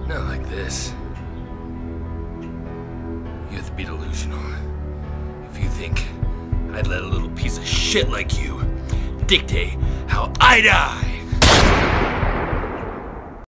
Not like this. You have to be delusional. If you think I'd let a little piece of shit like you dictate how I die.